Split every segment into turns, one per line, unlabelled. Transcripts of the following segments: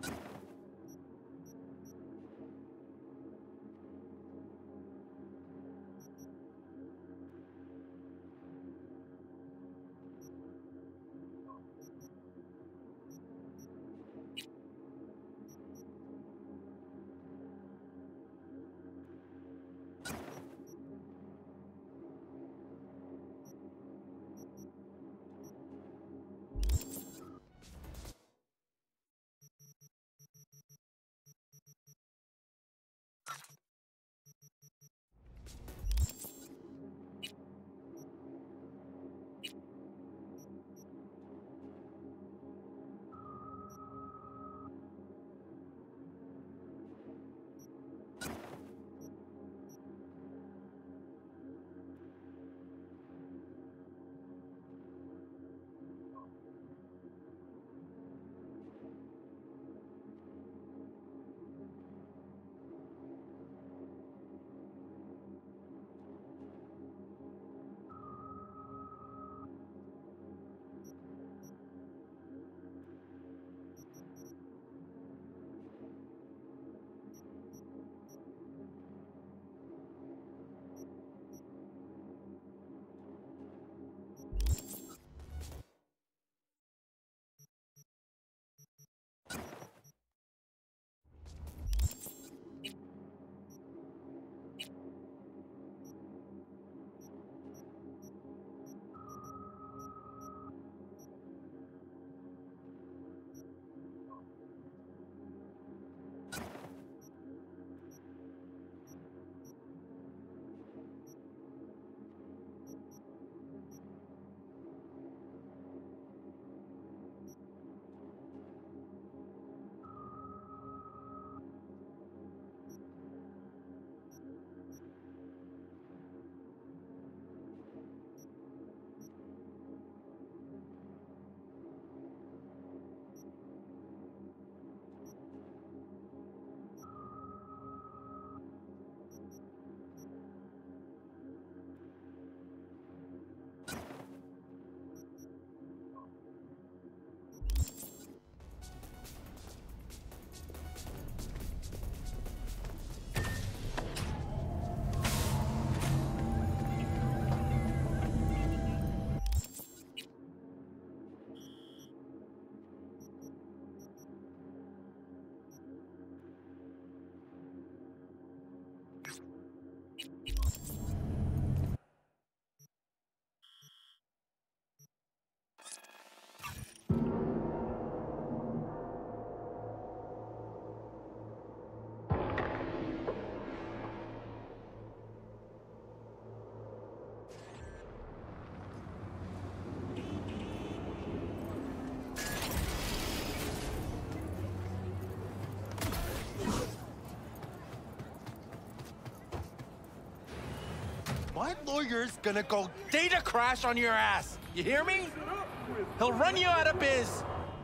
My lawyer's gonna go data crash on your ass. You hear me? He'll run you out of biz.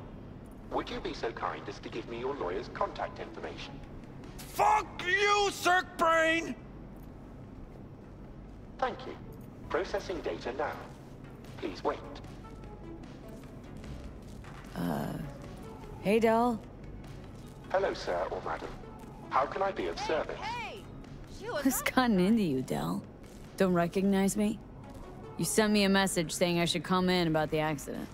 Would you be so kind as to give me your lawyer's contact information?
Fuck you, Cirque Brain!
Thank you. Processing data now. Please wait.
Hey, Del.
Hello, sir or madam. How can I be of service?
Hey!
Who's gotten into you, Del? Don't recognize me? You sent me a message saying I should come in about the accident.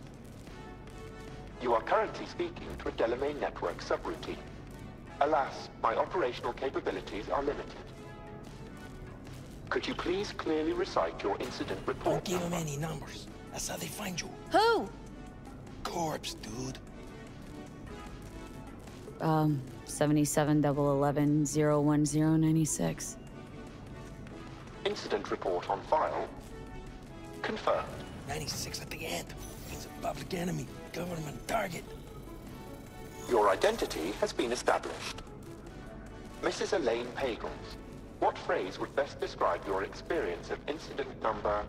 You are currently speaking to a Delamain network subroutine. Alas, my operational capabilities are limited. Could you please clearly recite your incident report?
Don't give them any numbers. That's how they find you.
Who?
Corpse, dude.
77-11-010-96.
Incident report on file. Confirmed.
96 at the end. He's a public enemy. Government target.
Your identity has been established. Mrs. Elaine Pagels, what phrase would best describe your experience of incident number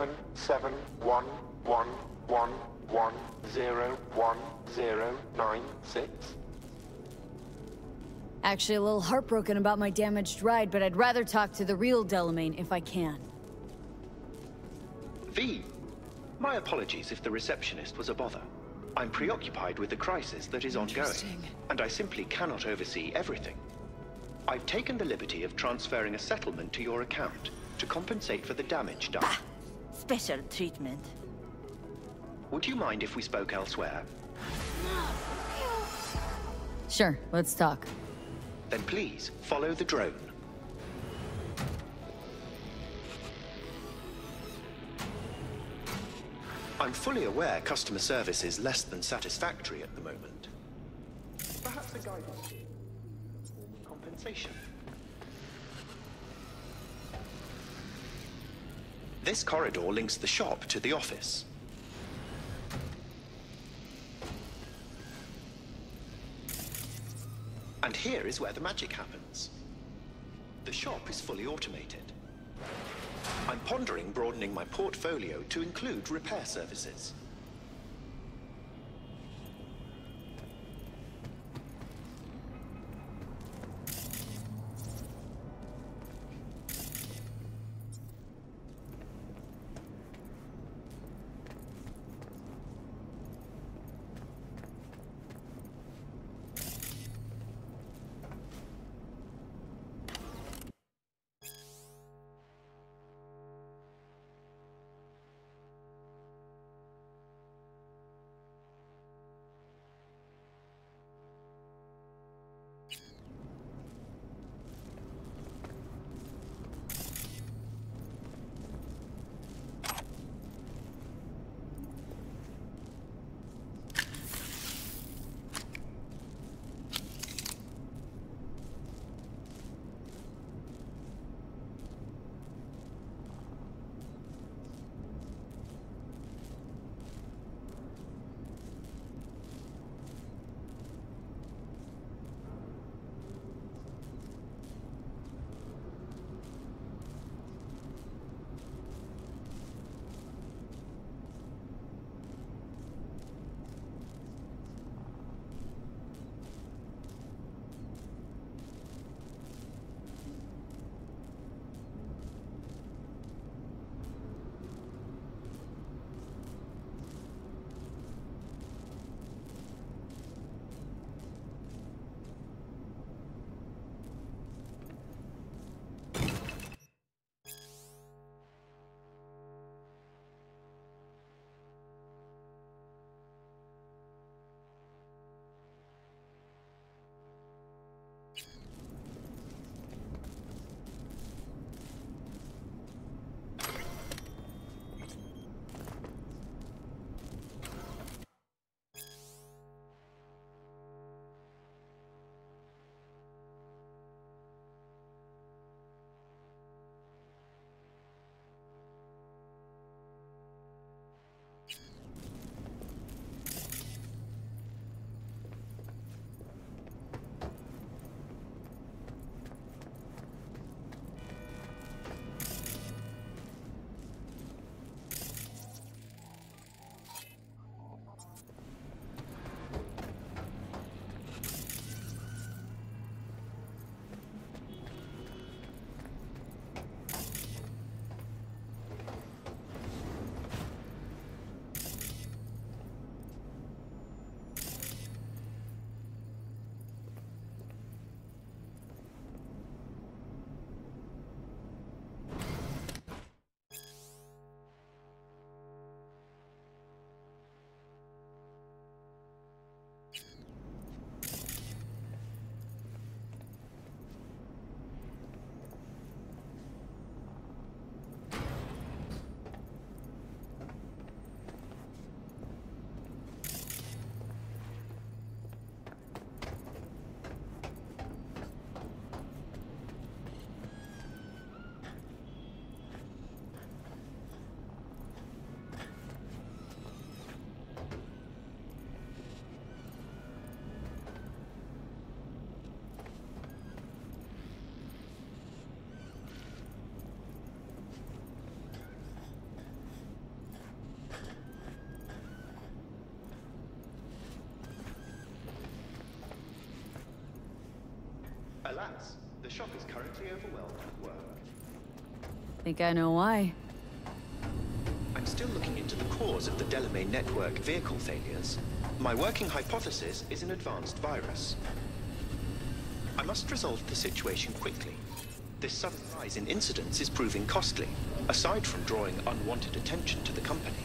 771111101096?
Actually, a little heartbroken about my damaged ride, but I'd rather talk to the real Delamain if I can.
V. My apologies if the receptionist was a bother.
I'm preoccupied with the crisis that is ongoing, and I simply cannot oversee everything. I've taken the liberty of transferring a settlement to your account to compensate for the damage done.
Bah! Special treatment.
Would you mind if we spoke elsewhere?
Sure, let's talk.
Then please, follow the drone. I'm fully aware customer service is less than satisfactory at the moment. Perhaps a guidance form of compensation. This corridor links the shop to the office. And here is where the magic happens. The shop is fully automated. I'm pondering broadening my portfolio to include repair services. Alas, the shop is currently overwhelmed with work.
Think I know why.
I'm still looking into the cause of the Delamain network vehicle failures. My working hypothesis is an advanced virus. I must resolve the situation quickly. This sudden rise in incidents is proving costly, aside from drawing unwanted attention to the company.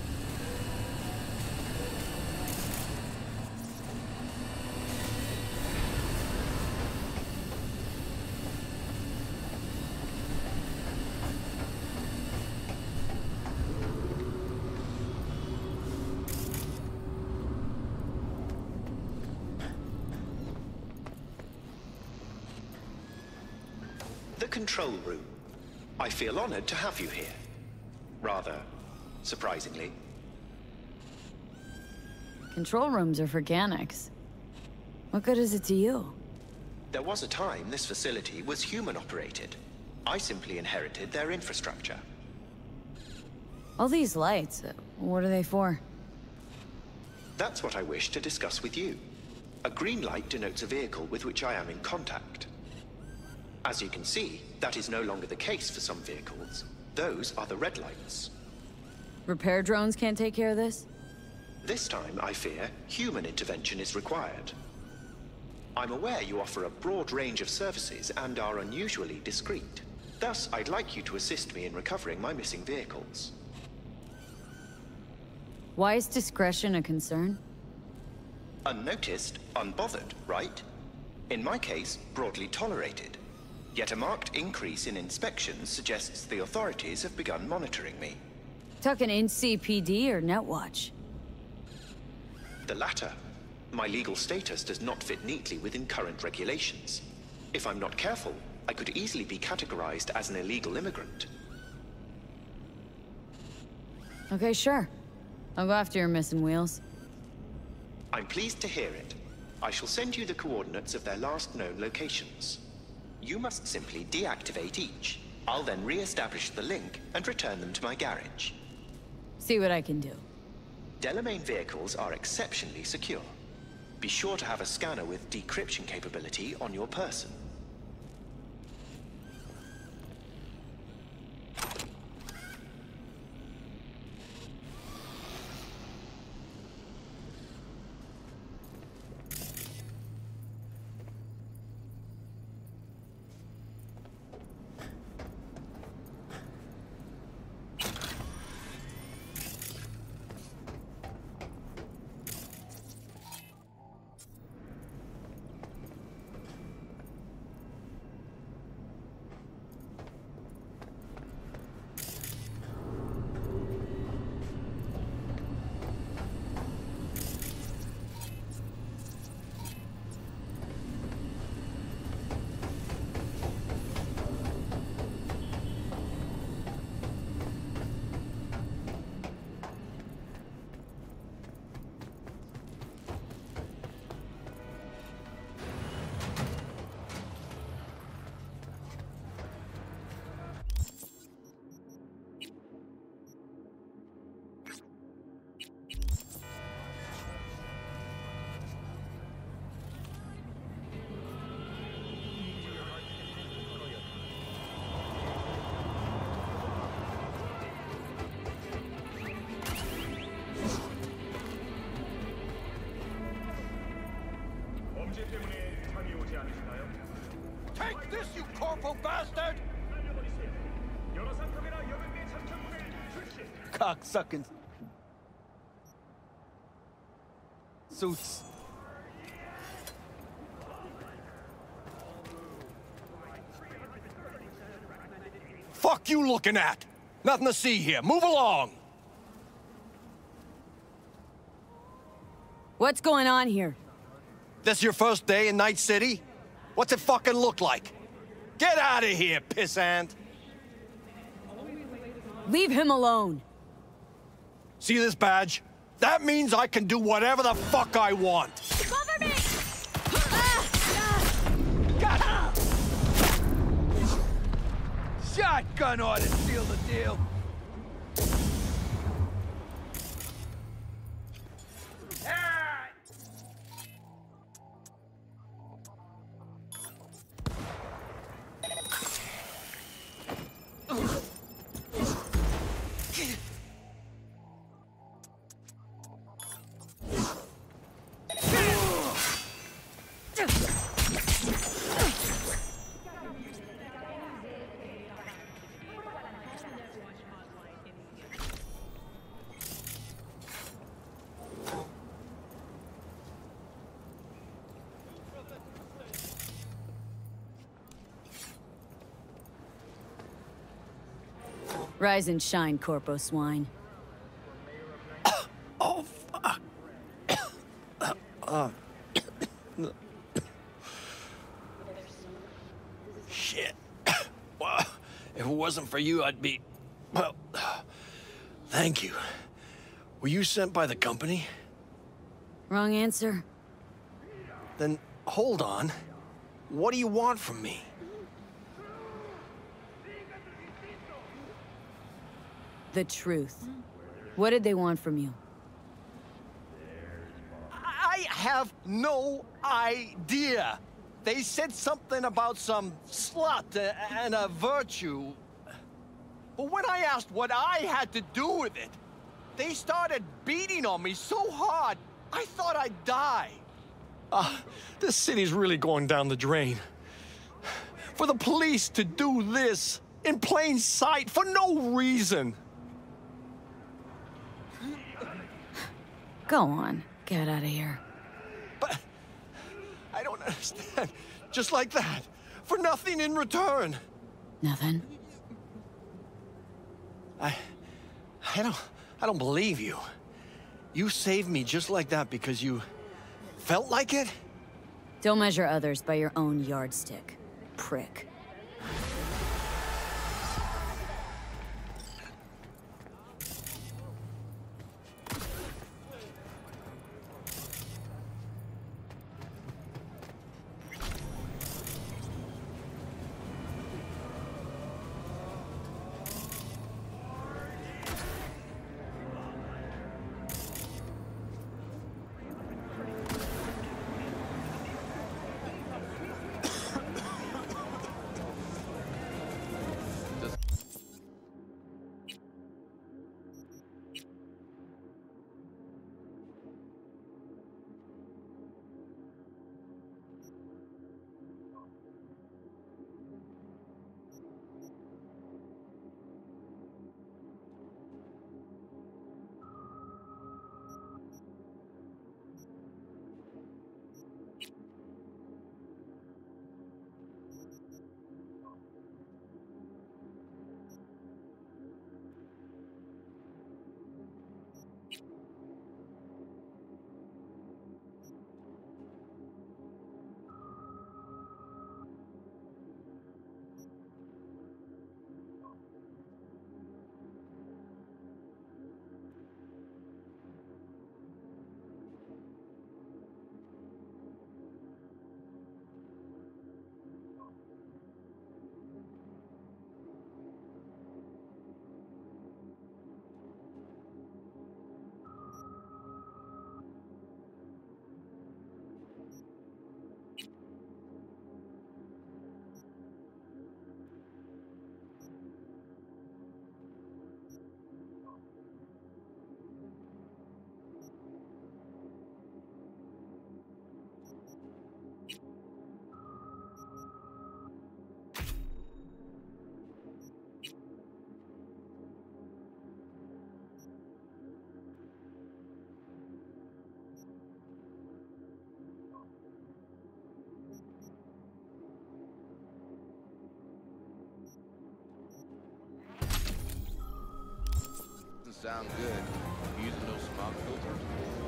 The control room. I feel honored to have you here. Rather, surprisingly.
Control rooms are for Ganics. What good is it to you?
There was a time this facility was human-operated. I simply inherited their infrastructure.
All these lights, what are they for?
That's what I wish to discuss with you. A green light denotes a vehicle with which I am in contact. As you can see, that is no longer the case for some vehicles. Those are the red lights.
Repair drones can't take care of this?
This time, I fear, human intervention is required. I'm aware you offer a broad range of services and are unusually discreet. Thus, I'd like you to assist me in recovering my missing vehicles.
Why is discretion a concern?
Unnoticed, unbothered, right? In my case, broadly tolerated. Yet a marked increase in inspections suggests the authorities have begun monitoring me.
Talking NCPD or Netwatch?
The latter. My legal status does not fit neatly within current regulations. If I'm not careful, I could easily be categorized as an illegal immigrant.
Okay, sure. I'll go after your missing wheels.
I'm pleased to hear it. I shall send you the coordinates of their last known locations. You must simply deactivate each. I'll then re-establish the link and return them to my garage.
See what I can do.
Delamain vehicles are exceptionally secure. Be sure to have a scanner with decryption capability on your person.
Take this, you Corpo bastard! Cocksucking suits. Fuck you looking at? Nothing to see here. Move along!
What's going on here?
This your first day in Night City? What's it fucking look like? Get out of here, pissant!
Leave him alone.
See this badge? That means I can do whatever the fuck I want.
Cover me!
God! Shotgun ought to seal the deal.
Rise and shine, Corpo swine.
Oh, fuck. Shit. Well, if it wasn't for you, I'd be... Well, thank you. Were you sent by the company?
Wrong answer.
Then, hold on. What do you want from me?
The truth. What did they want from you?
I have no idea. They said something about some slut and a virtue. But when I asked what I had to do with it, they started beating on me so hard, I thought I'd die.
This city's really going down the drain. For the police to do this in plain sight for no reason.
Go on. Get out of here.
But I don't understand. Just like that. For nothing in return.
Nothing?
I don't believe you. You saved me just like that because you felt like it?
Don't measure others by your own yardstick, prick.
Sound good. Using those smog filters?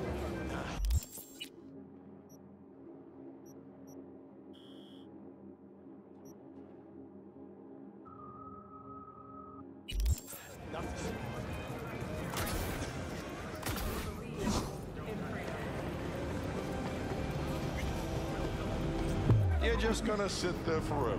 You're just gonna sit there forever.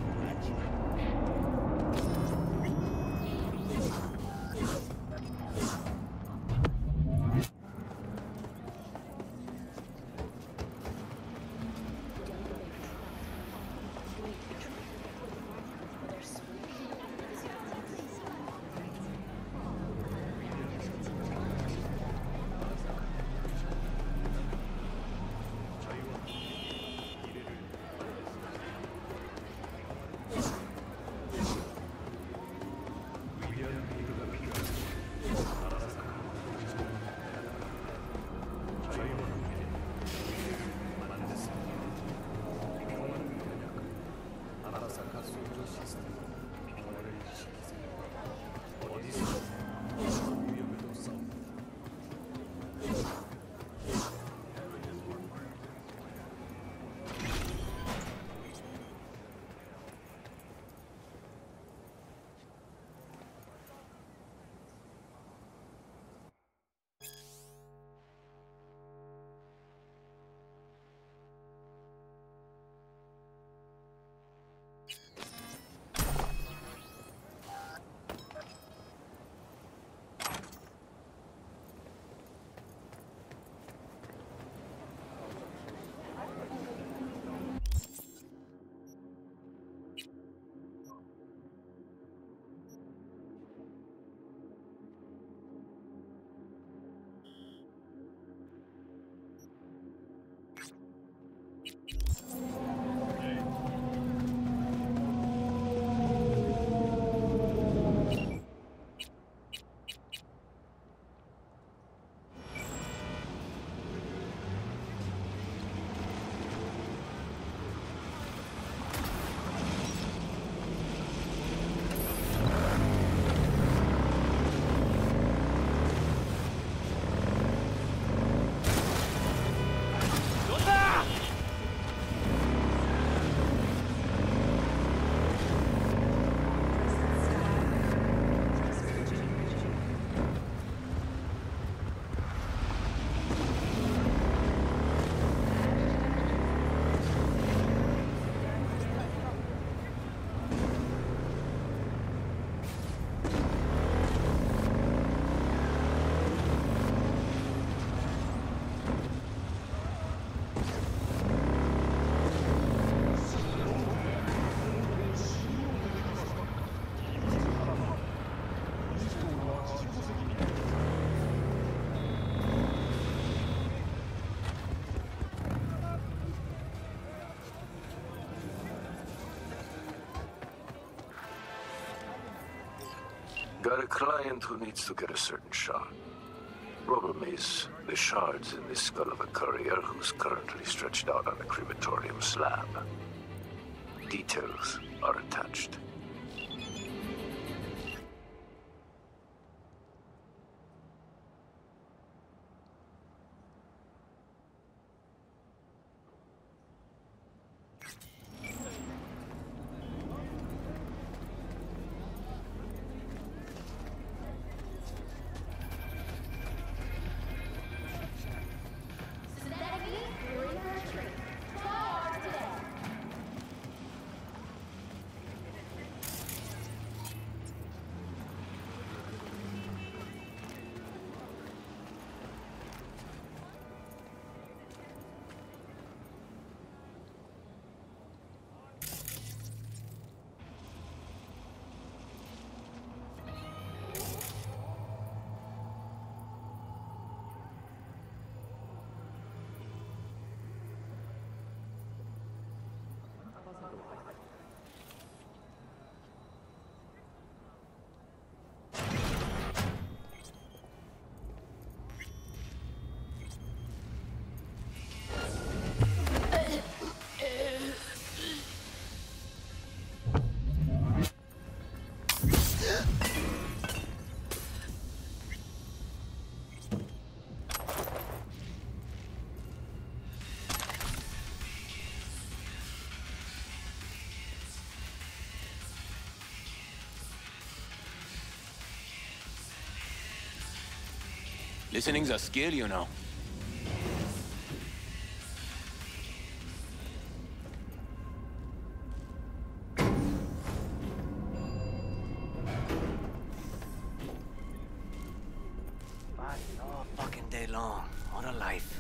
Got a client who needs to get a certain shard. Problem is, the shard's in the skull of a courier who's currently stretched out on a crematorium slab. Details are attached.
Listening's a skill, you know.
All fucking day long. What a life.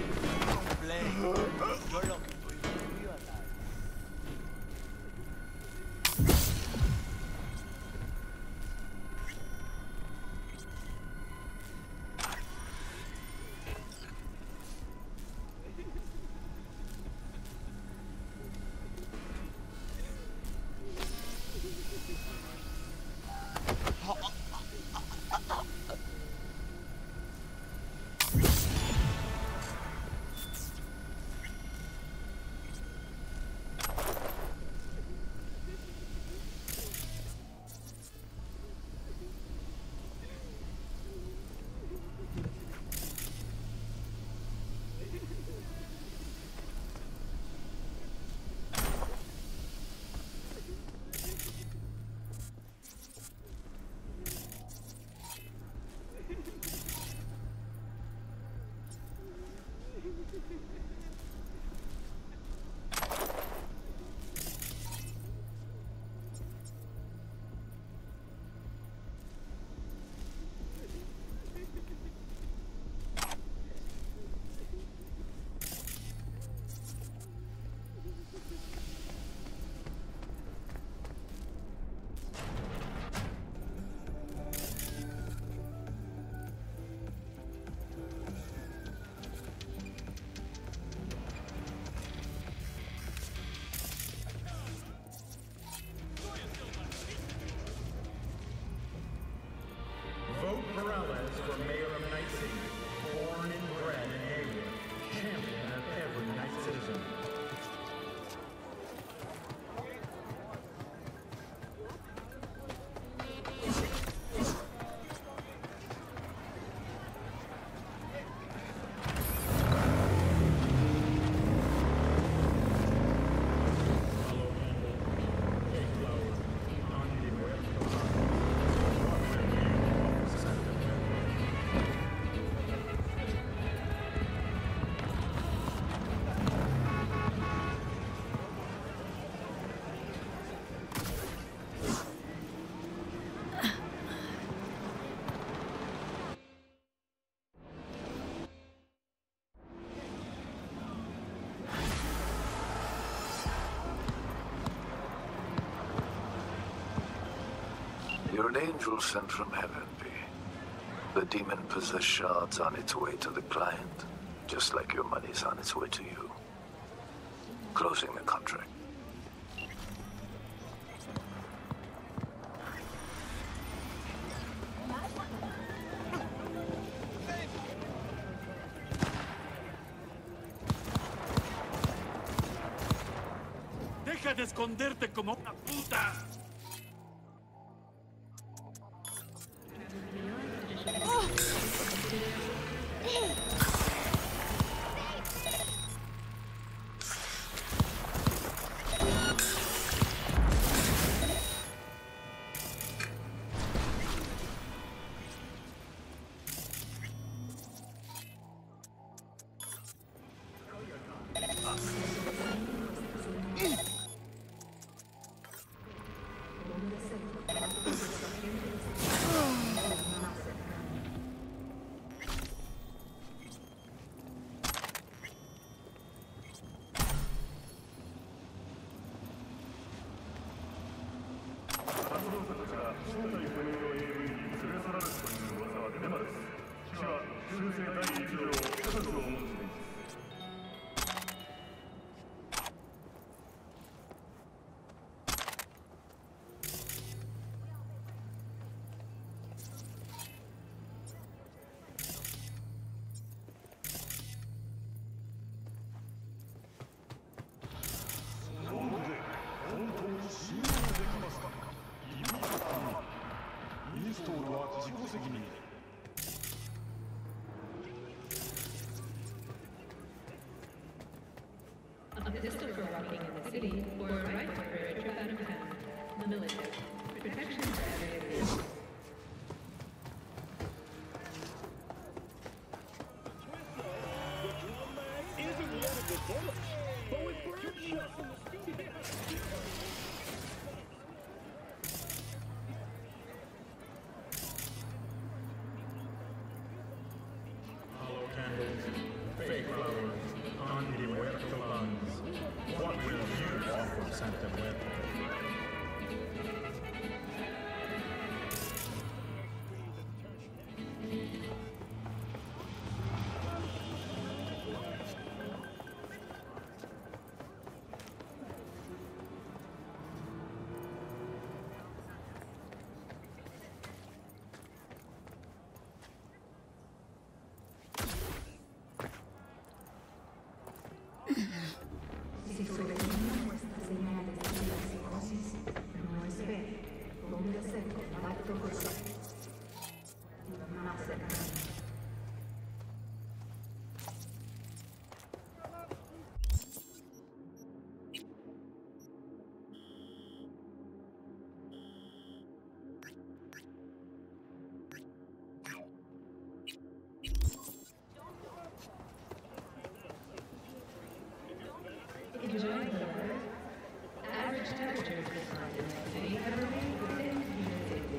You're an angel sent from heaven, V. The demon-possessed shard's on its way to the client, just like your money's on its way to you. Closing the contract.
Deja de esconderte como una puta.
A pistol for walking in the city, or a rifle for a trip out of town. The military. Protection for every area.
Hollow candles, fake flowers, anti-muerto buns. What will you offer Santa Muerto?
Si sobrevive nuestra señal de psicosis, no espere. ¿Dónde hacer contacto con más cercano? Enjoying the weather? Average temperatures declined in the city have remained within humidity.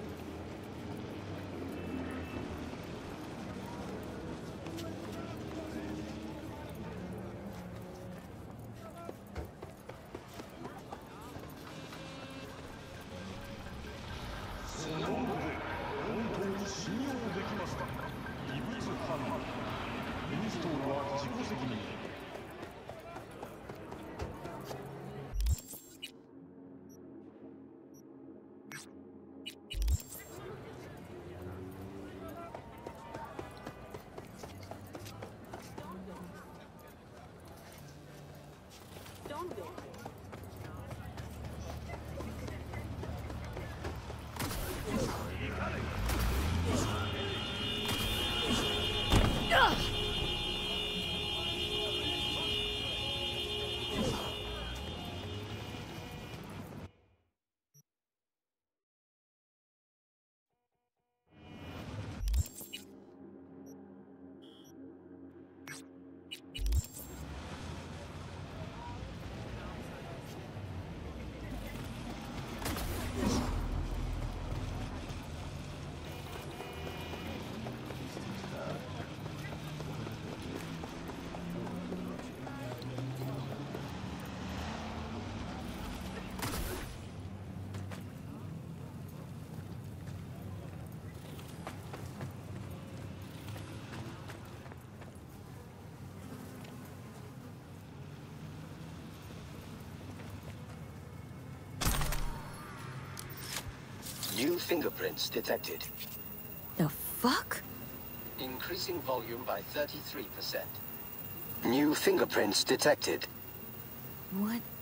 New fingerprints detected.
The fuck?
Increasing volume by 33%. New fingerprints detected.
What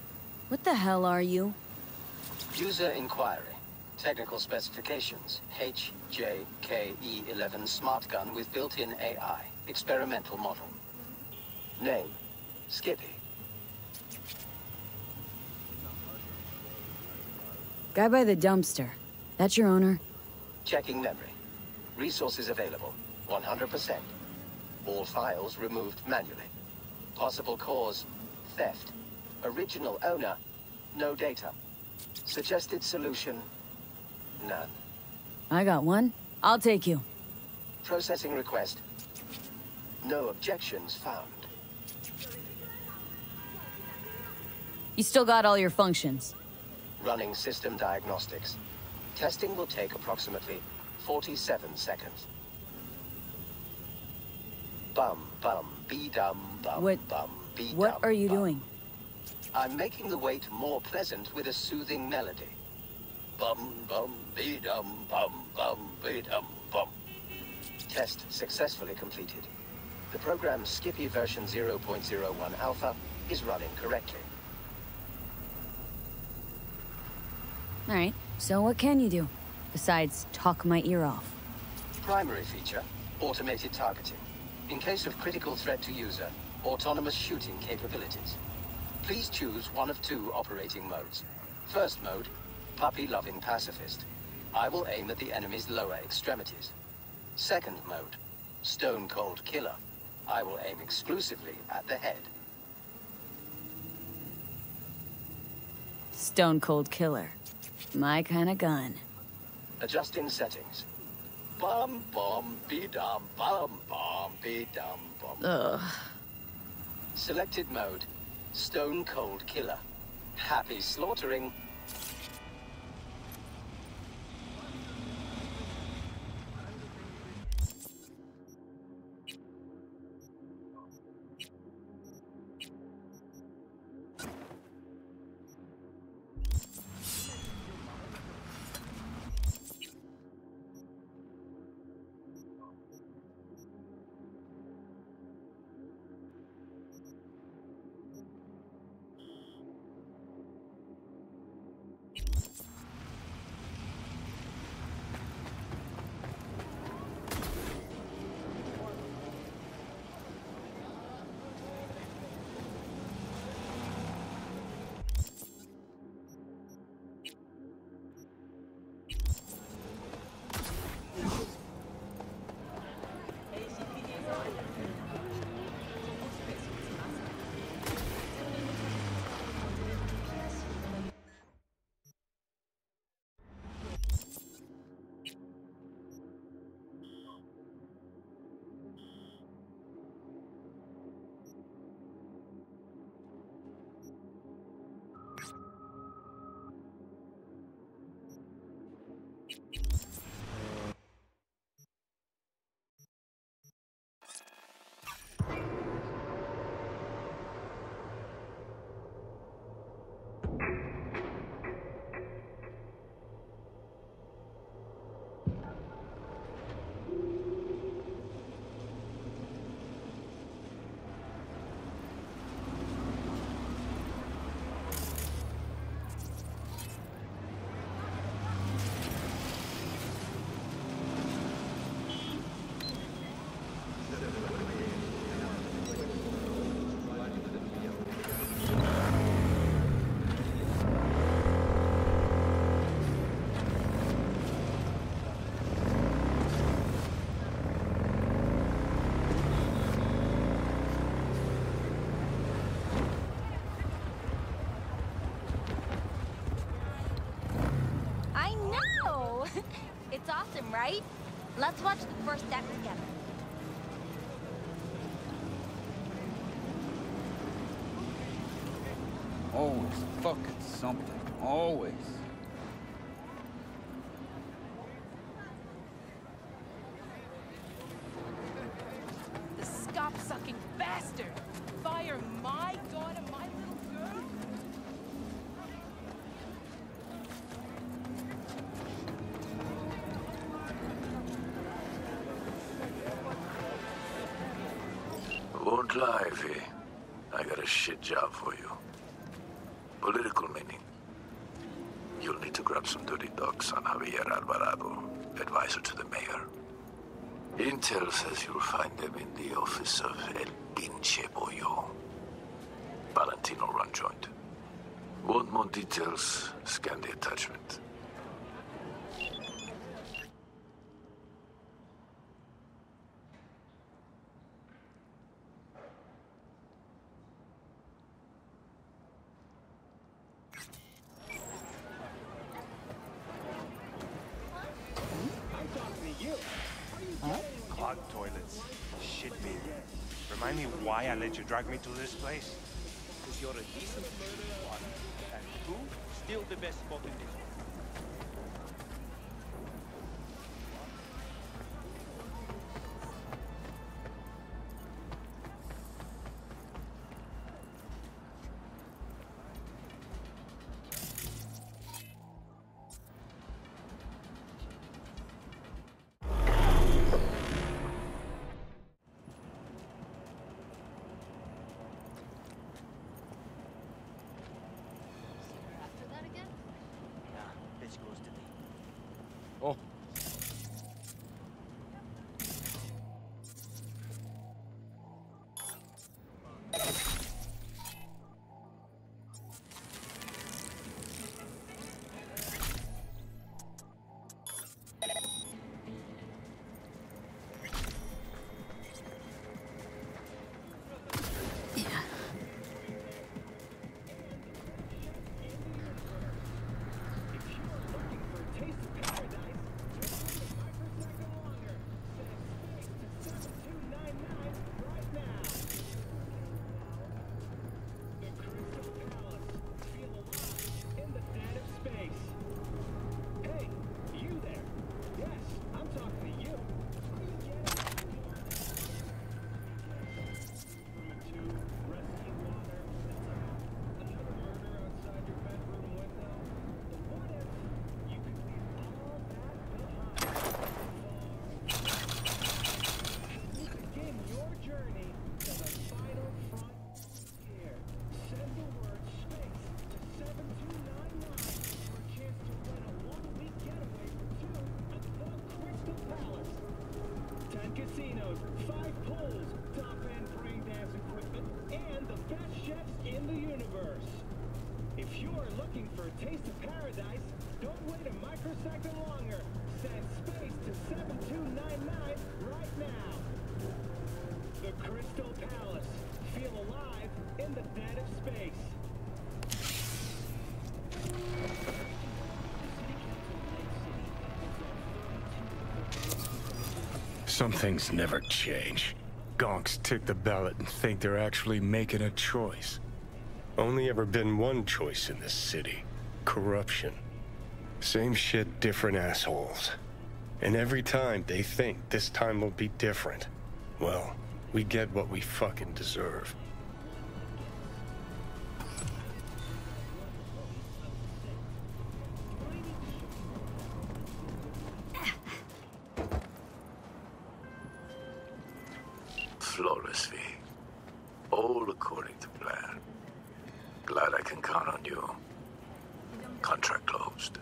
What the hell are you?
User inquiry. Technical specifications. HJKE11 smart gun with built-in AI. Experimental model. Name. Skippy.
Guy by the dumpster. That's your owner?
Checking memory. Resources available. 100%. All files removed manually. Possible cause. Theft. Original owner. No data. Suggested solution. None.
I got one. I'll take you.
Processing request. No objections found.
You still got all your functions?
Running system diagnostics. Testing will take approximately 47 seconds. Bum, bum, be-dum, bum, bum, be-dum.
What are you doing?
I'm making the wait more pleasant with a soothing melody. Bum, bum, be-dum, bum, bum, be-dum, bum. Test successfully completed. The program's Skippy version 0.01 alpha is running correctly.
Alright, so what can you do? Besides, talk my ear off.
Primary feature, automated targeting. In case of critical threat to user, autonomous shooting capabilities. Please choose one of two operating modes. First mode, puppy-loving pacifist. I will aim at the enemy's lower extremities. Second mode, stone-cold killer. I will aim exclusively at the head.
Stone-cold killer. My kind of gun.
Adjusting settings. Bum bum be dum bum bum be dum bum.
Ugh.
Selected mode. Stone cold killer. Happy slaughtering.
It's awesome, right? Let's watch the first act together.
Always fucking something. Always.
The scop-sucking bastard! Fire my god and my little girl?
Won't lie, V. I got a shit job for you. Political meaning. You'll need to grab some dirty docs on Javier Alvarado, advisor to the mayor. Intel says you'll find them in the office of El Pinche Pollo. Valentino run joint. Want more details? Scan the attachment.
Clogged toilets. Shit me. Remind me why I let you drag me to this place?
Because you're a decent one, and two, still the best spot in this one.
Oh.
Casinos, 5 pools, top-end brain-dance equipment, and the best chefs in the universe. If you're looking for a taste of paradise, don't wait a microsecond longer. Send space to 7299 right now. The Crystal Palace. Feel alive in the dead of space.
Some things never change. Gonks tick the ballot and think they're actually making a choice. Only ever been one choice in this city. Corruption. Same shit, different assholes. And every time they think this time will be different, well, we get what we fucking deserve.
Flawless, V. All according to plan. Glad I can count on you. Contract closed.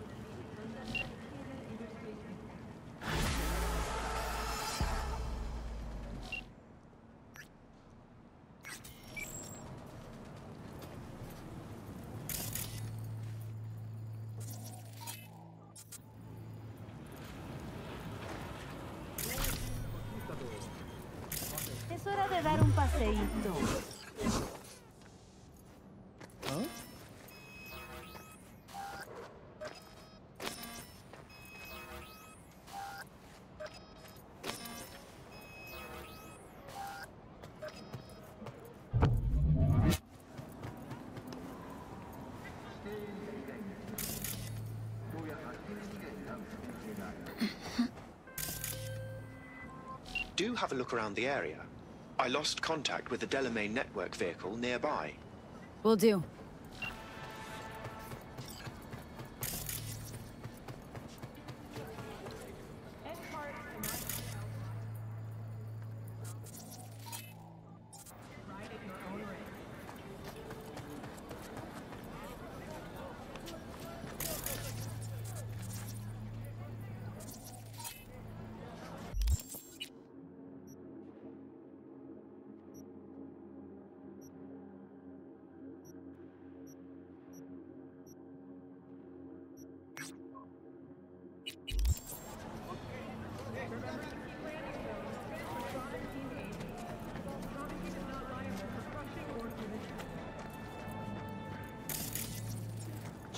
Es hora de dar un paseíto.
¿Ah?
Do have a look around the area. I lost contact with the Delamain network vehicle nearby.
Will do.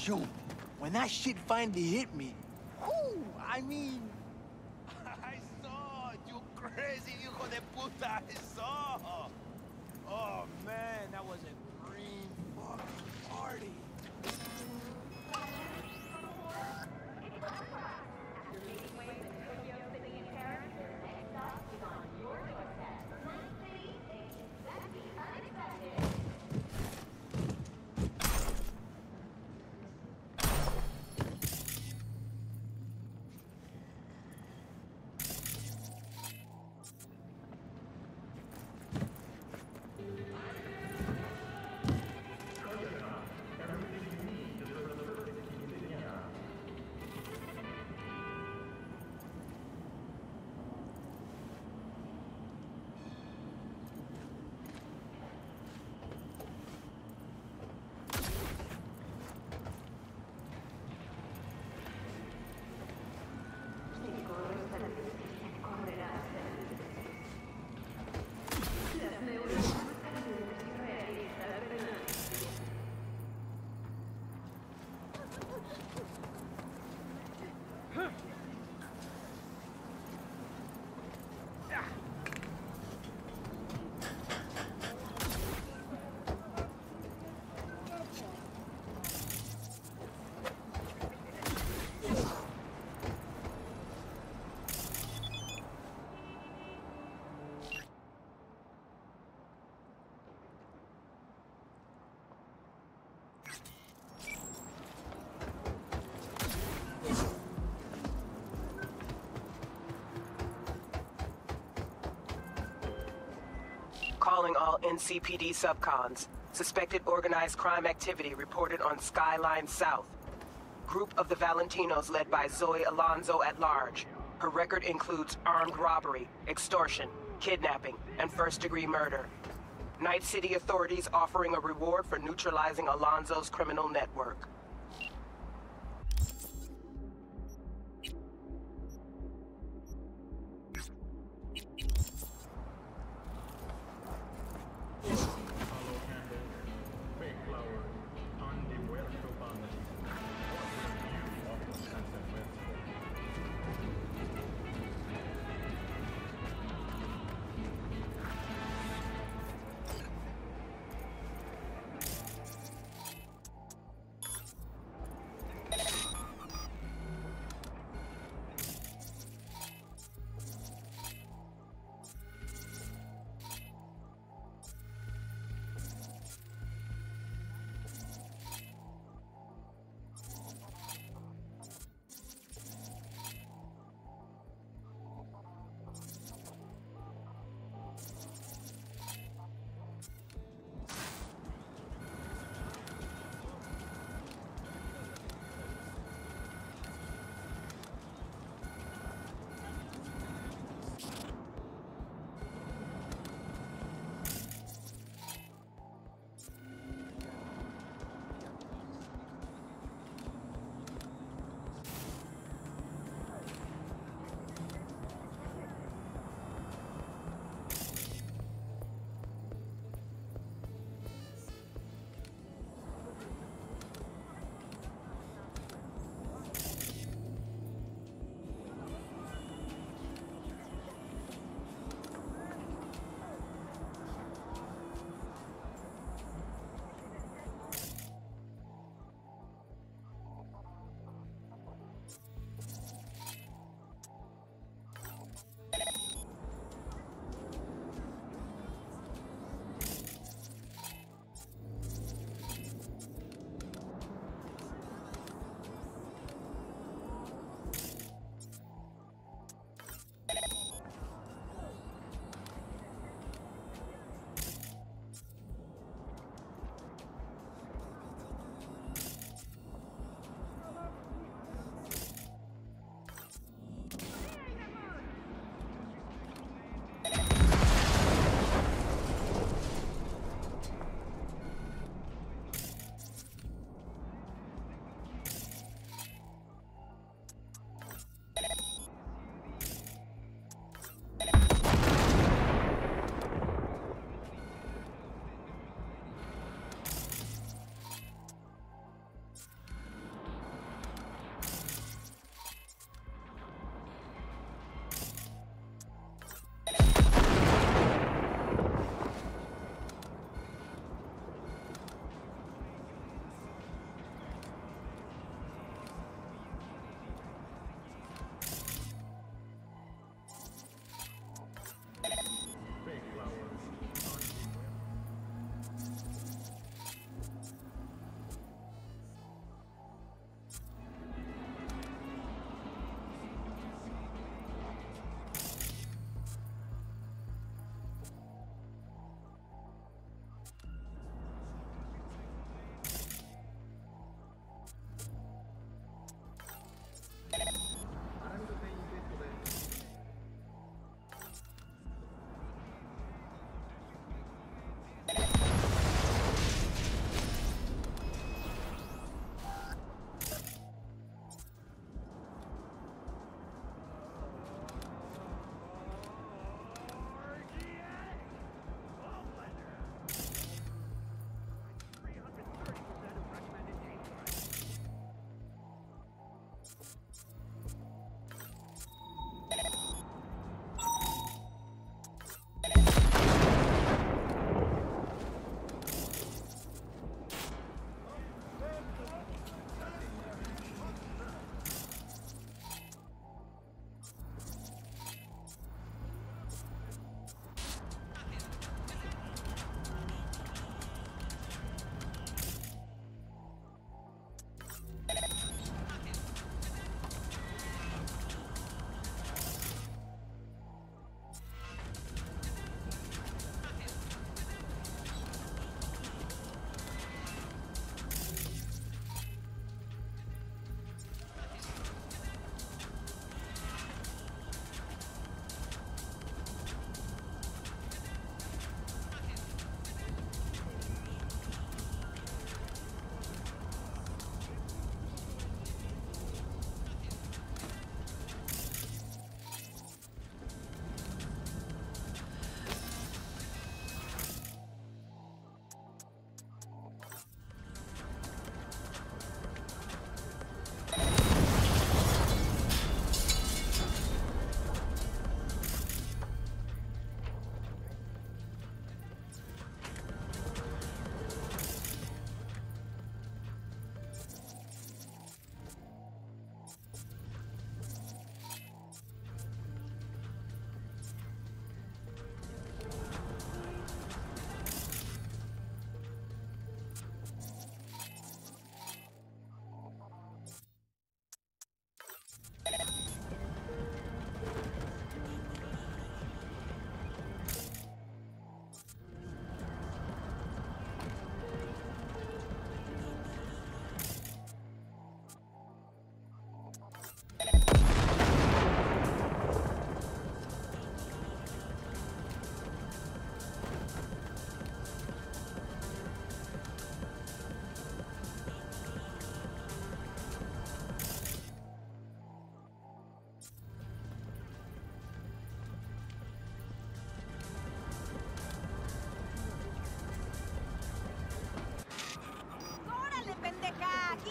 Shoot, when that shit finally hit me, whoo, I mean... I saw, you crazy hijo de puta, I saw. Oh man, that was a green fucking party.
Calling all NCPD subcons. Suspected organized crime activity reported on Skyline South. Group of the Valentinos led by Zoe Alonzo at large. Her record includes armed robbery, extortion, kidnapping, and first-degree murder. Night City authorities offering a reward for neutralizing Alonzo's criminal network.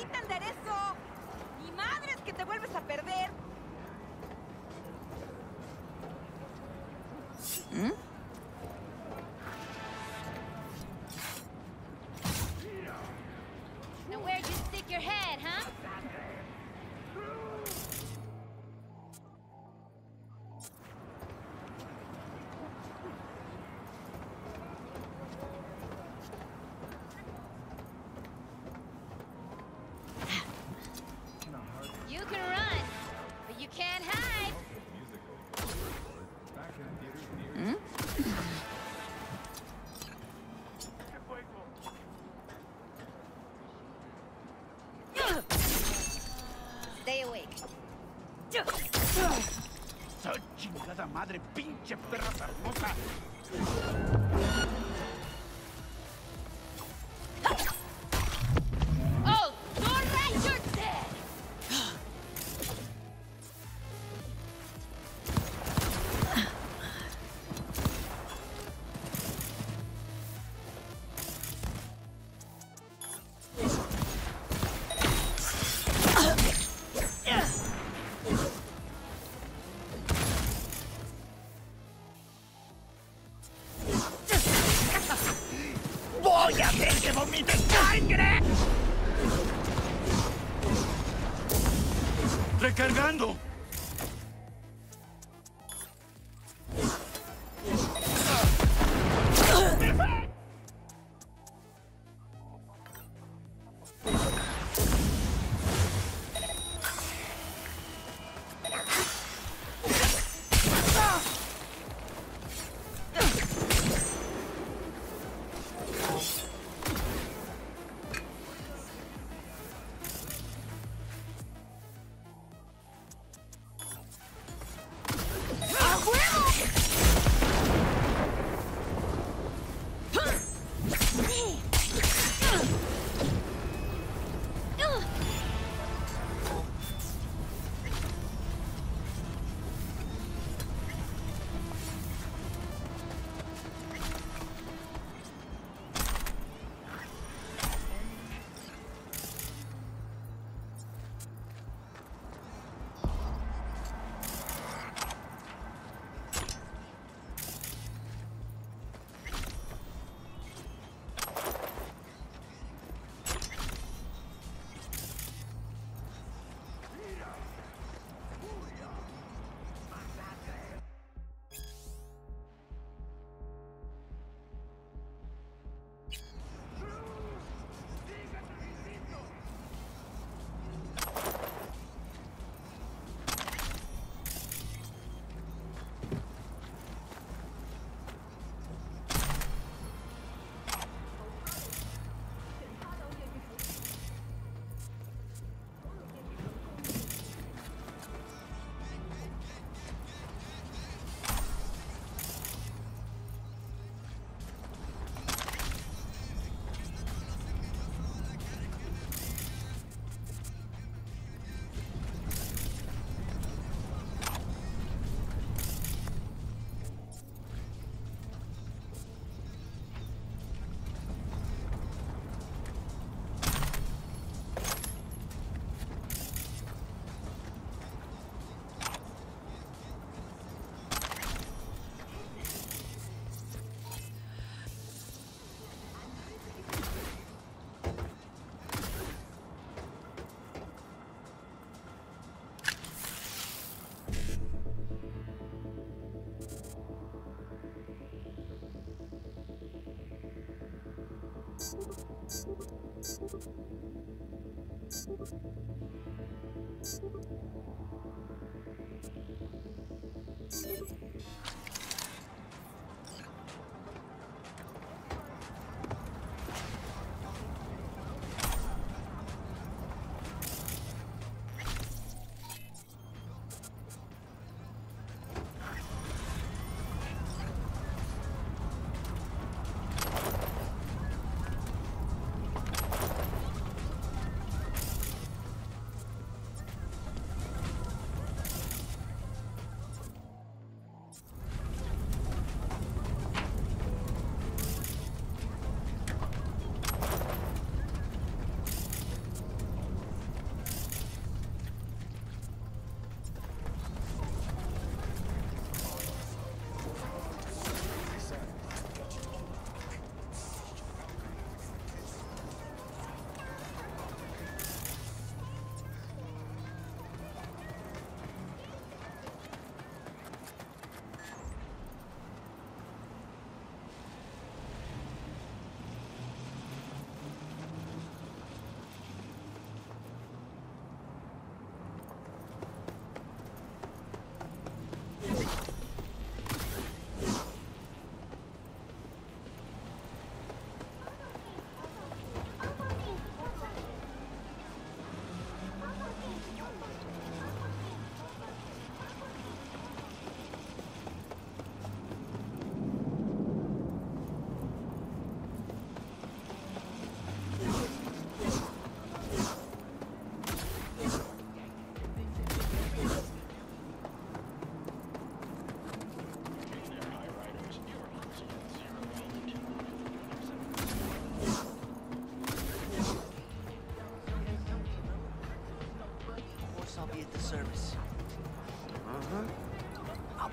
entender eso. Ni madres que te vuelves a perder.
¿Mm?
Now where'd you stick your head, huh? You can run, but you can't hide.
¿Mm?
Stay awake.
¡Oh, chingada madre, pinche perra hermosa!
Oh, Dora, you're dead!
¡Voy a hacer que vomite sangre! ¡Recargando!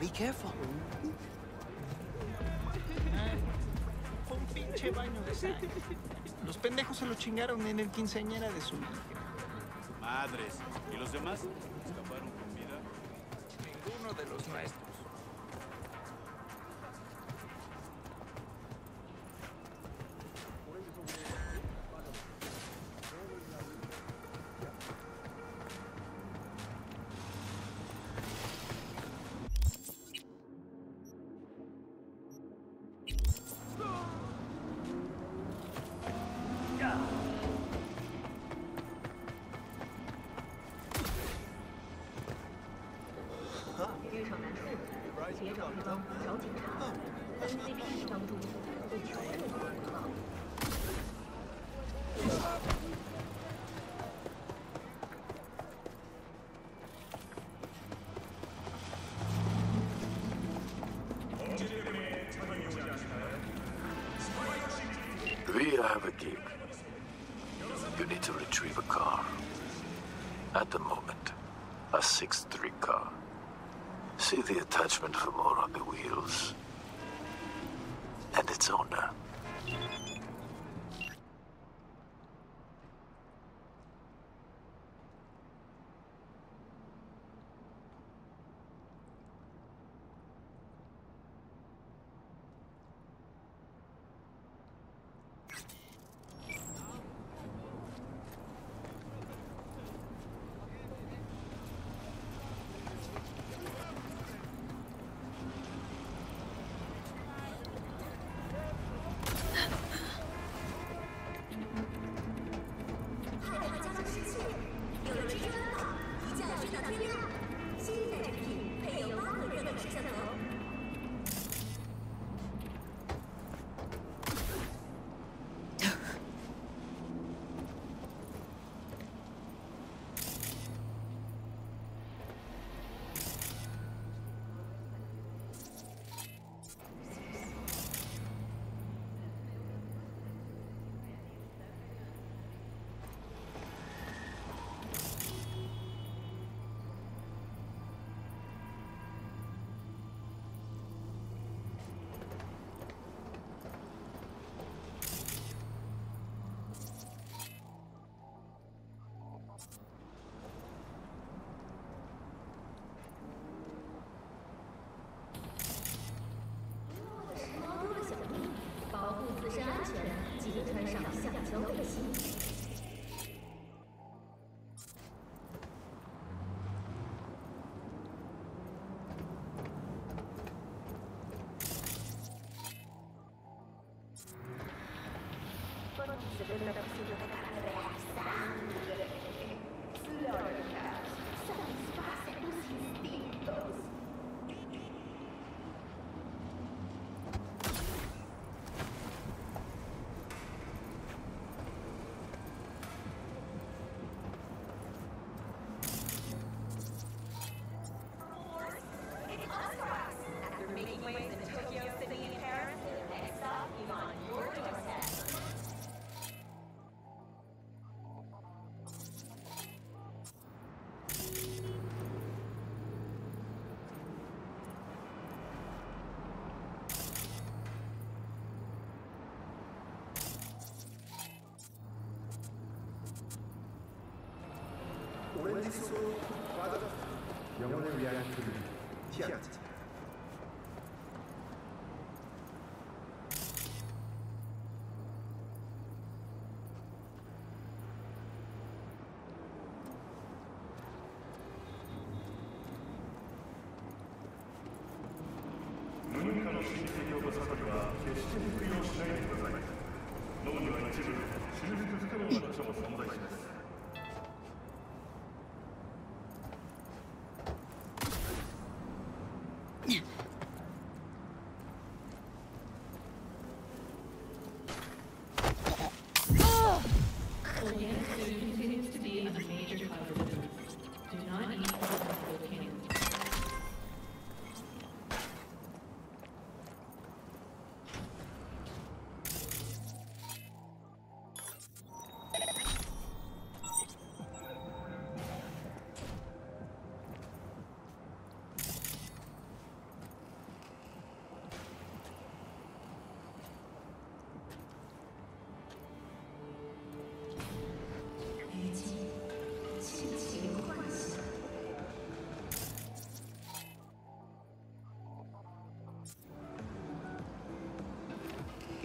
Be careful.
Fue un pinche baño de sangre. Los pendejos se lo chingaron en el quinceañera de su hija.
Madres. ¿Y los demás? ¿Escaparon con vida?
Ninguno de los nuestros.
We have a gig. You need to retrieve a car. At the moment, a 6-3 car. See the attachment for more on the wheels. And its owner.
왼손 바닥 영혼을 위한 길 티아트
文化の新規業の悟りは決して服用しないでください。脳には一部習熟不可能な箇所も存在します。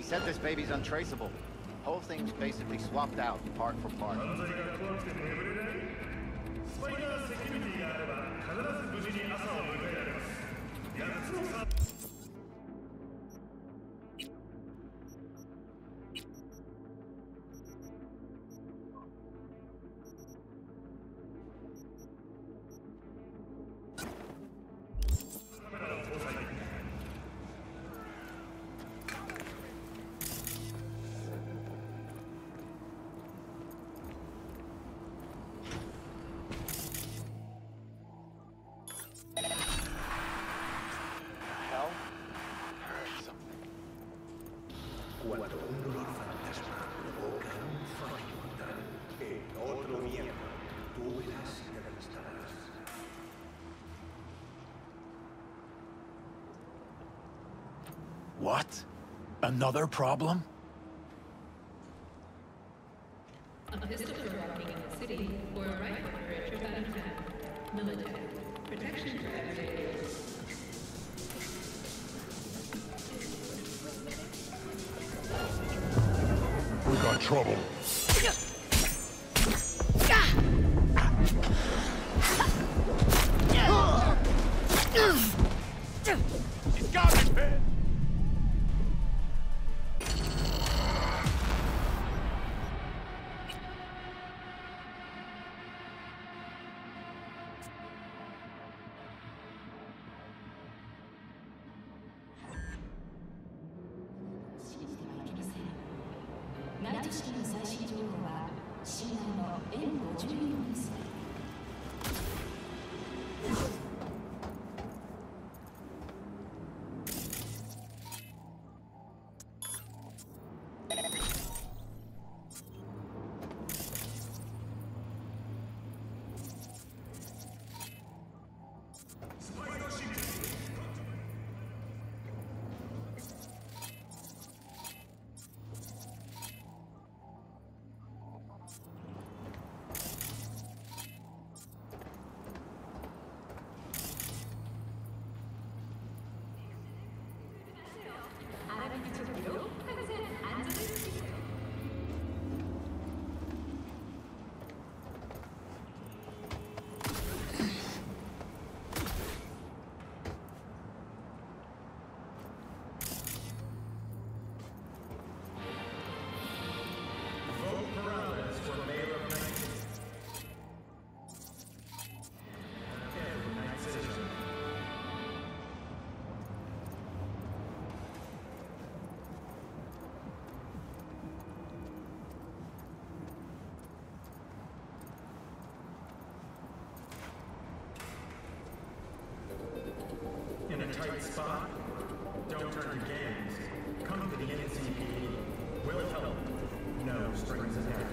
said this baby's untraceable. Whole thing's basically swapped out, part for part.
Cuando un dolor fantasma provoca un fallo mortal en otro miembro, tú verás y te devastarás.
What? Another problem?
A pistol for walking in the city, or a rifle for a trip out of town. Military. Protection for every day.
We got trouble.
He's got me, man!
In a tight spot? Don't turn to games. Come to the NCPD. We'll help. No strings attached.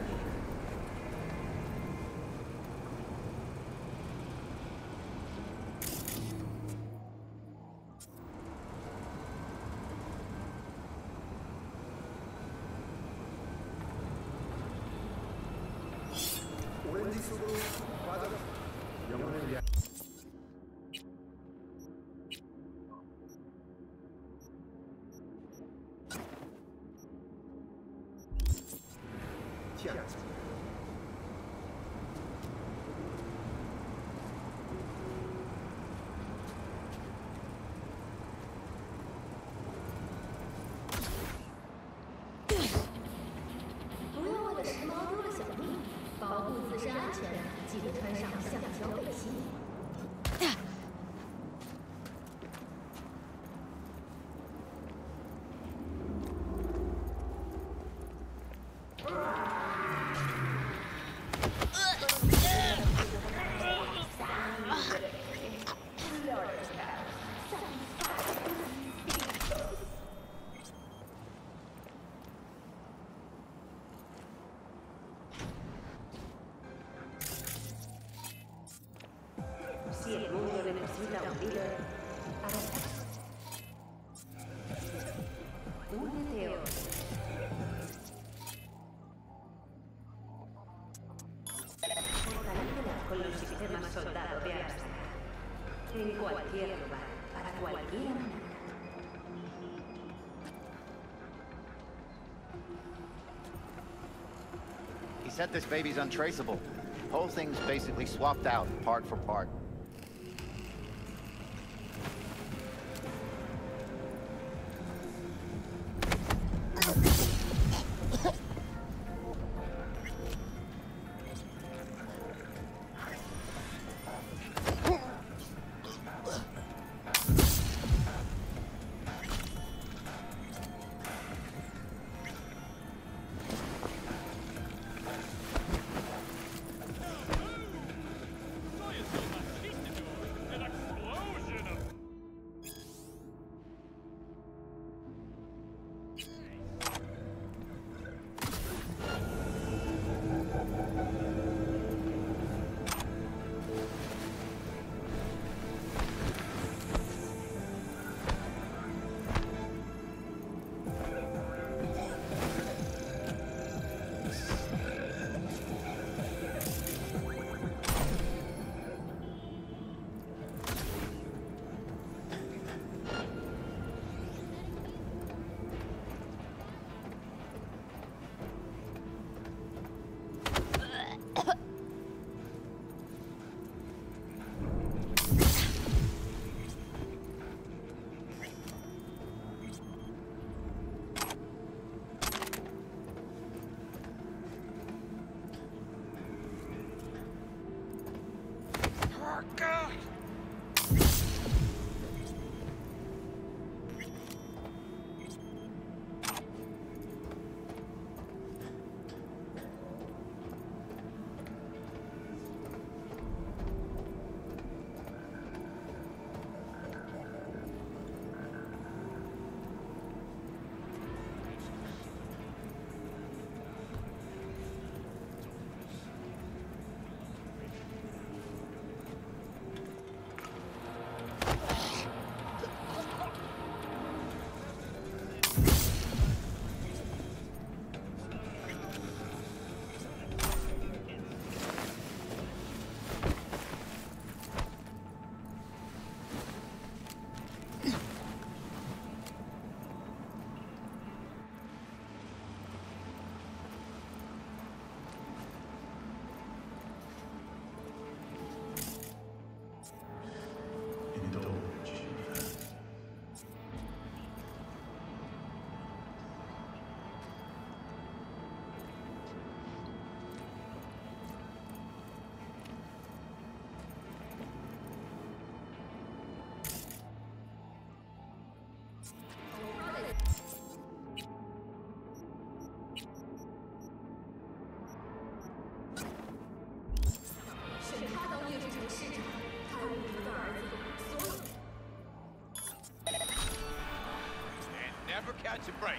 Si el mundo necesita un líder, únete hoy. Fortalécelas con los sistemas soldado de Armstrong. En cualquier lugar, para cualquier amenaza.
said this baby's untraceable. Whole thing's basically swapped out, part for part.
Never catch a break.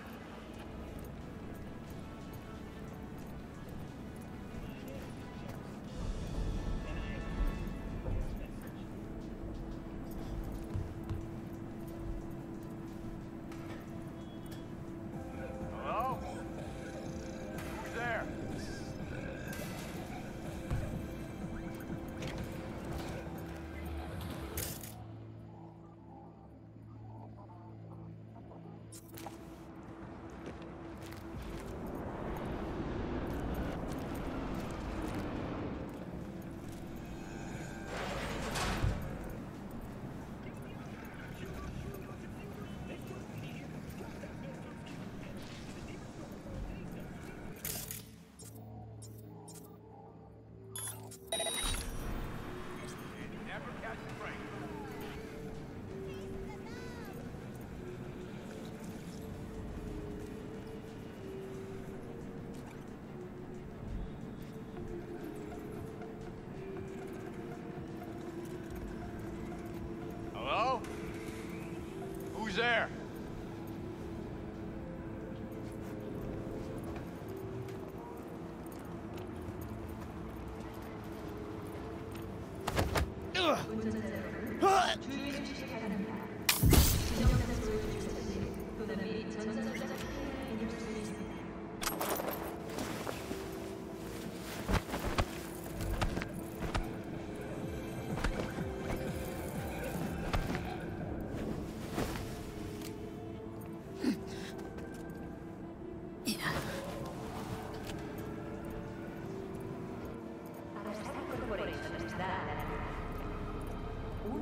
Hello? Who's there? Never catch a break. Hello? Who's there?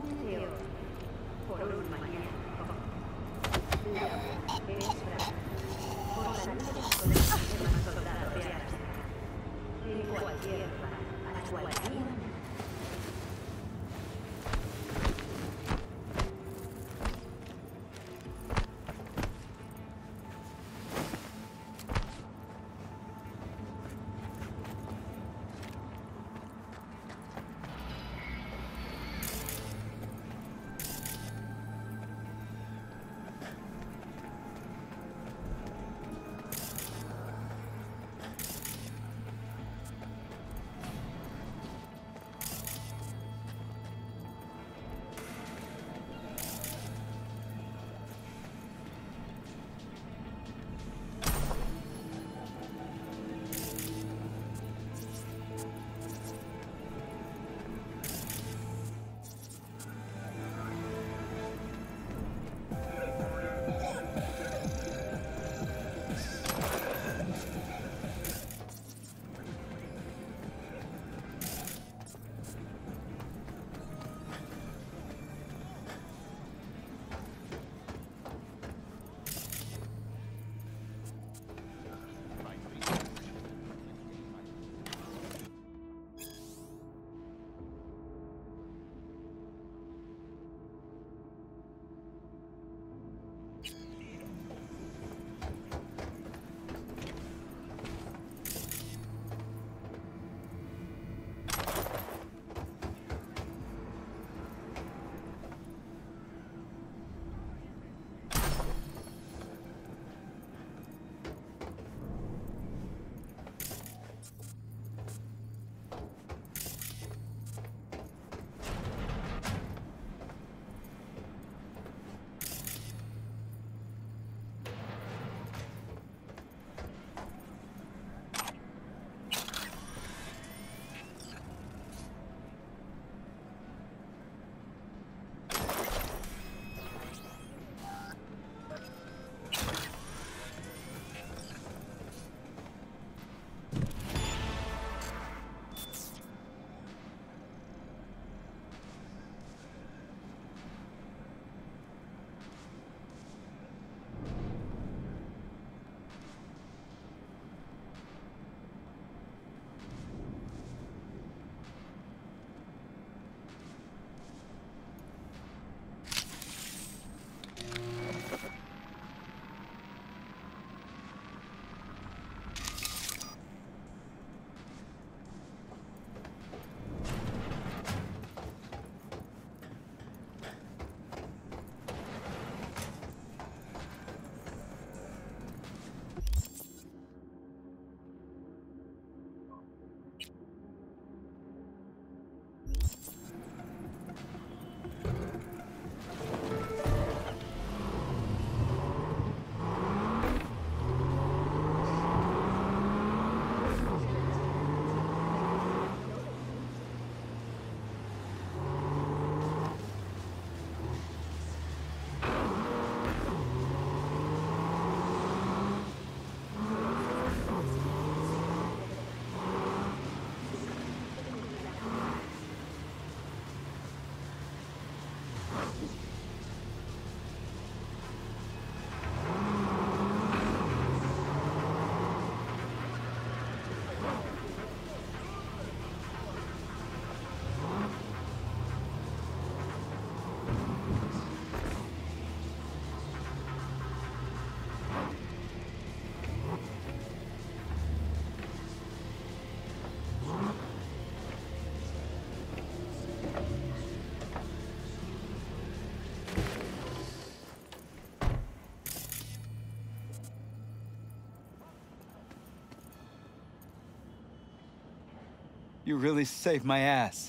You really saved my ass.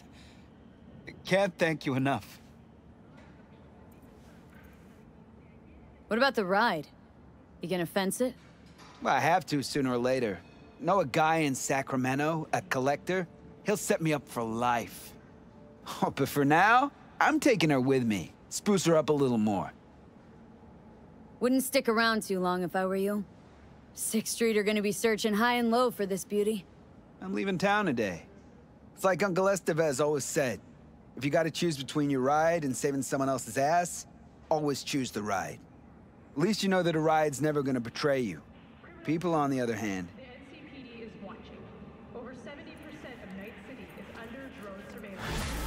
Can't thank you enough.
What about the ride? You gonna fence it?
Well, I have to sooner or later. Know a guy in Sacramento, a collector? He'll set me up for life. Oh, but for now, I'm taking her with me. Spruce her up a little more.
Wouldn't stick around too long if I were you. 6th Street are gonna be searching high and low for this beauty.
I'm leaving town today. It's like Uncle Estevez always said. If you gotta choose between your ride and saving someone else's ass, always choose the ride. At least you know that a ride's never gonna betray you. People, on the other hand,
The NCPD is watching. Over 70% of Night City is under drone surveillance.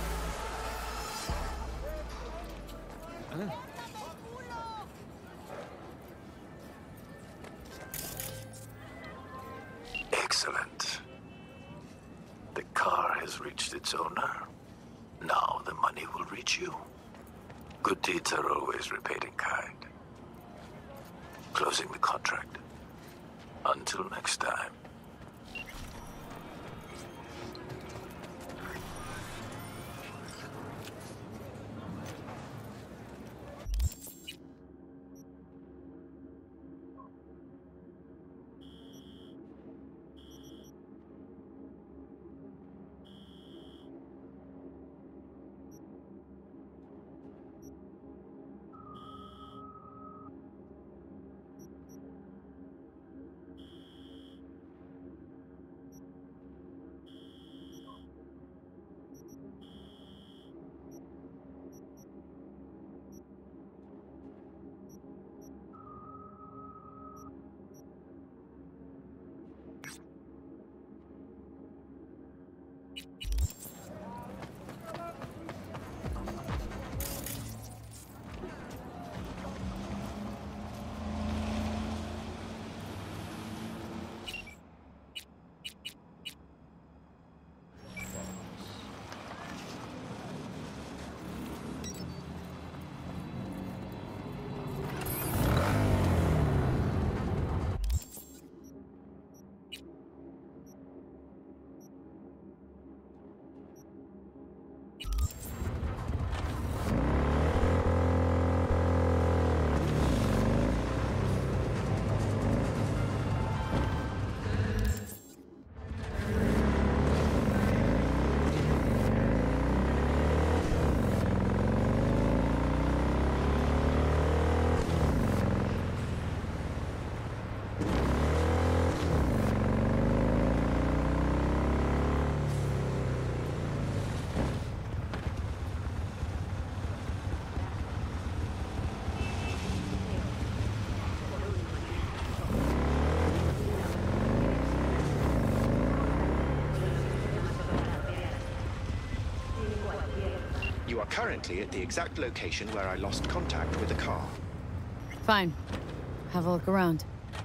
Excellent. The car has reached its owner. Now the money will reach you. Good deeds are always repaid in kind. Closing the contract. Until next time.
You are currently at the exact location where I lost contact with the car.
Fine. Have a look around.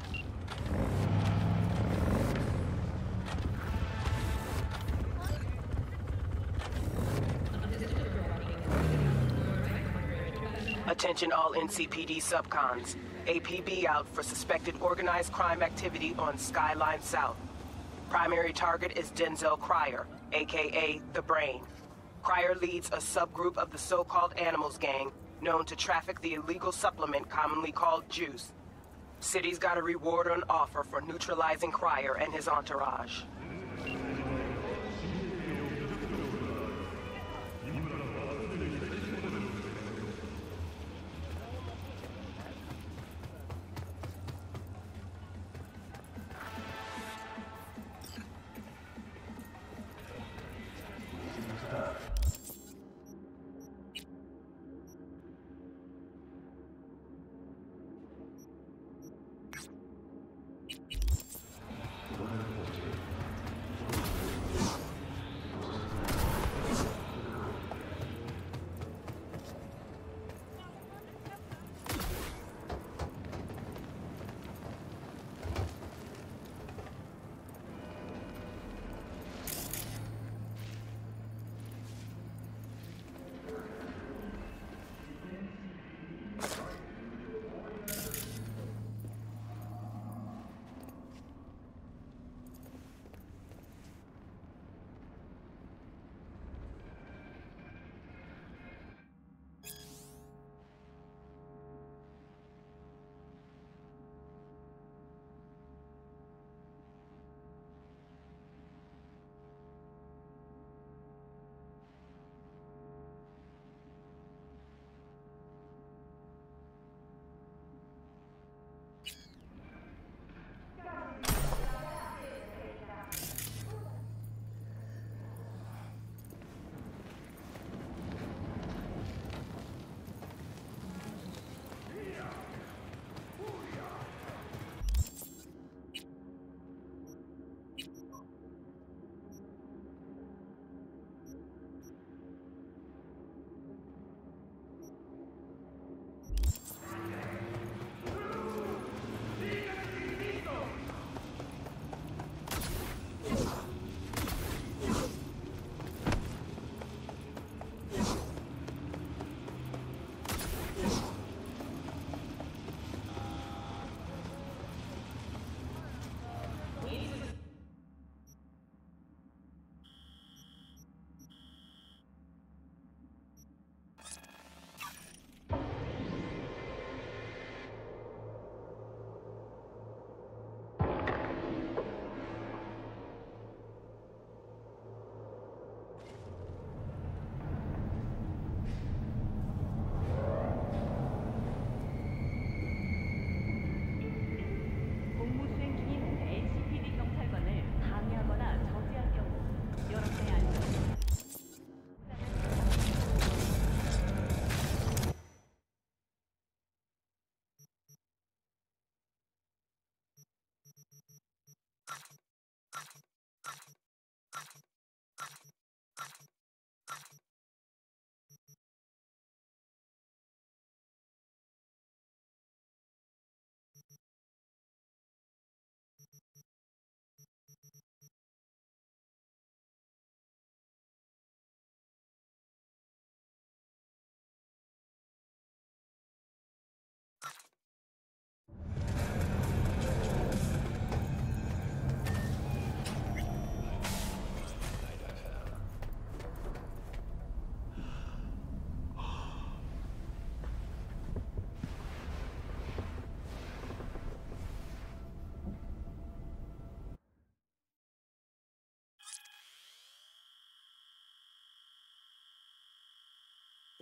Attention all NCPD subcons. APB out for suspected organized crime activity on Skyline South. Primary target is Denzel Cryer, aka The Brain. Cryer leads a subgroup of the so-called Animals Gang, known to traffic the illegal supplement commonly called juice. City's got a reward on offer for neutralizing Cryer and his entourage.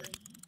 Great.